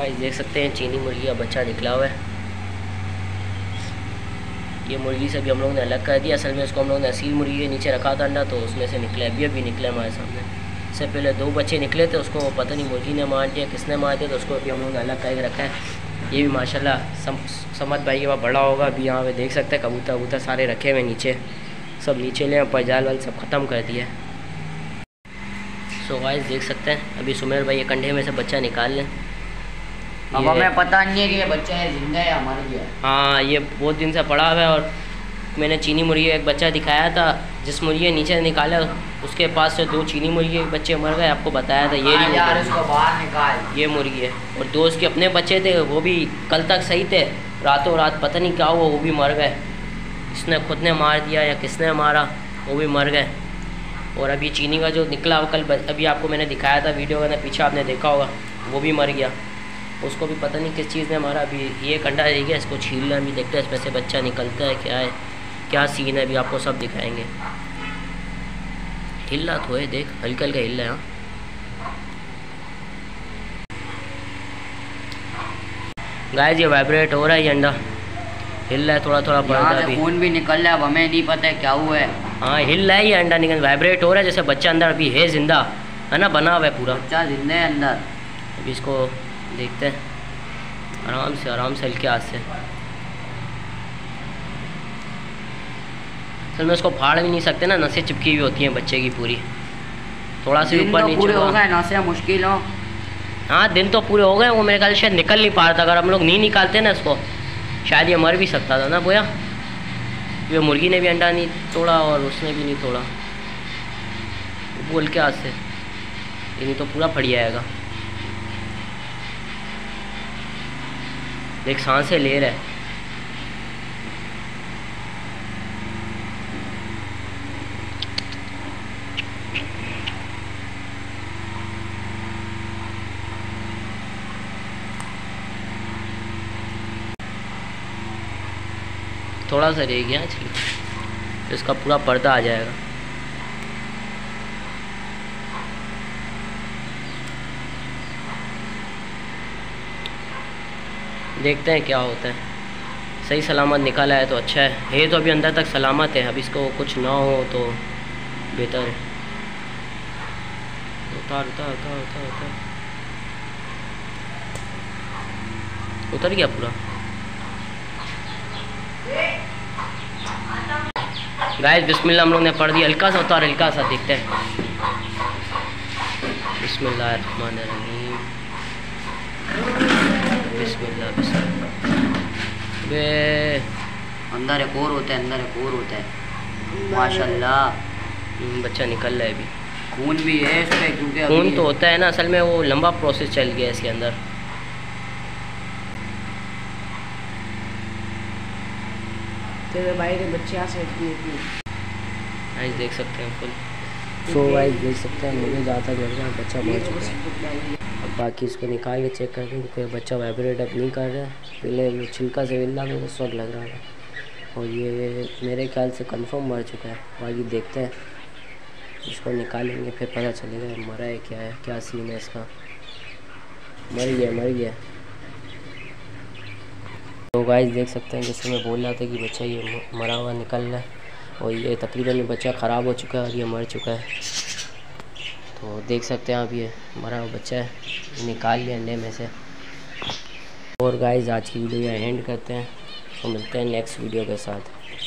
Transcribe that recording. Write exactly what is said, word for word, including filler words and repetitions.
Guys देख सकते हैं चीनी मुर्गी का बच्चा निकला हुआ है। ये मुर्गी से भी हम लोगों ने अलग कर दिया। असल में उसको हम लोगों ने असील मुर्गी के नीचे रखा था अंडा, तो उसमें से निकला अभी अभी निकला हमारे सामने। इससे पहले दो बच्चे निकले थे, उसको पता नहीं मुर्गी ने मार दिया किसने मार दिया, तो उसको अभी हम लोगों ने अलग करके रखा है। ये भी माशाल्लाह सम समद भाई के पास बड़ा होगा। अभी यहाँ पे देख सकते हैं कबूतर वबूतर सारे रखे हुए नीचे, सब नीचे ले ऊपर जाल वाल सब ख़त्म कर दिया। सो गाइस देख सकते हैं अभी सुमेर भाई ये कंधे में से बच्चा निकाल लें। अब हमें पता नहीं है कि ये बच्चा है जिंदा है या मर गया। हाँ, ये बहुत दिन से पड़ा हुआ है और मैंने चीनी मुर्गी का एक बच्चा दिखाया था, जिस मुर्गी नीचे निकाला उसके पास से दो चीनी मुर्गी के बच्चे मर गए, आपको बताया था। ये नहीं यार इसको बाहर निकाल, ये मुर्गी है। और दो उसके अपने बच्चे थे, वो भी कल तक सही थे, रातों रात पता नहीं क्या हुआ वो भी मर गए। इसने खुद ने मार दिया या किसने मारा, वो भी मर गए। और अभी चीनी का जो निकला वो कल अभी आपको मैंने दिखाया था वीडियो का पीछे, आपने देखा होगा, वो भी मर गया। उसको भी पता नहीं किस चीज़ ने मारा। अभी ये अंडा रह गया, इसको छील लें, अभी देखते हैं इसमें से बच्चा निकलता है क्या है, क्या सीन है, अभी आपको सब दिखाएंगे। हिल रहा तो है, देख हल्का हल्का हिल रहा है। गाइस ये वाइब्रेट हो रहा है, ये अंडा हिल रहा है थोड़ा थोड़ा, पड़ता है, खून भी निकल रहा है। अब हमें नहीं पता है क्या हुआ है। हाँ हिल रहा है ये अंडा, निकल वाइब्रेट हो रहा है जैसे बच्चा अंदर अभी है जिंदा, है ना, बना हुआ है पूरा बच्चा जिंदा है अंदर। अभी इसको देखते हैं आराम से आराम से हल्के हाथ से। असल में उसको फाड़ भी नहीं सकते ना, नसें चिपकी हुई होती हैं बच्चे की पूरी, थोड़ा सा ऊपर नीचे पूरे हो गए नसें मुश्किल हो। हाँ दिन तो पूरे हो गए, वो मेरे ख्याल शायद निकल नहीं पा रहा था। अगर हम लोग नहीं निकालते ना इसको शायद ये मर भी सकता था ना बोया। ये मुर्गी ने भी अंडा नहीं तोड़ा और उसने भी नहीं तोड़ा, बोल के हाथ से, ये नहीं तो पूरा फट जाएगा। देख सांसें ले रहा है। थोड़ा सा रह गया, तो इसका पूरा पर्दा आ जाएगा। देखते हैं क्या होता है। सही सलामत निकाला है तो अच्छा है, है तो अभी अंदर तक सलामत है। अब इसको कुछ ना हो तो बेहतर है। उतार उतार उतार उतार उतार उतर गया पूरा। गाइस बिस्मिल्लाह हम लोग ने पढ़ दिया, हल्का सा उतार, हल्का सा देखते हैं। बिस्मिल्लाहिर्रहमानिर्रहीम, बिस्मिल्लाह बिस्मिल्लाह। बे अंदर एक और होता है, अंदर एक और होता है। माशाल्लाह बच्चा निकल रहा है अभी। खून भी है इसमें, क्योंकि खून तो होता है ना, असल में वो लंबा प्रोसेस चल गया इसके अंदर। तेरे भाई के बच्चे यहाँ से गाइस देख सकते हैं फुल। सो गाइस देख सकते हैं, मुझे ज़्यादा लग रहा है बच्चा मर चुका है। अब बाकी इसको निकाल के चेक करते हैं, क्योंकि बच्चा वाइब्रेट अब नहीं कर रहा है। पहले वो छिलका से हिल रहा था तो सब लग रहा था, और ये मेरे ख्याल से कंफर्म मर चुका है। बाकी देखते हैं, इसको निकालेंगे फिर पता चलेगा मरा है क्या है, क्या सीन है इसका। मर गया मर गया। तो गाइस देख सकते हैं, जैसे मैं बोल रहा था कि बच्चा ये मरा हुआ निकल रहा है, और ये तकरीबन बच्चा ख़राब हो चुका है और ये मर चुका है। तो देख सकते हैं आप, ये मरा हुआ बच्चा है, निकाल लिया अंडे में से। और गाइस आज की वीडियो यहाँ एंड करते हैं, तो मिलते हैं नेक्स्ट वीडियो के साथ।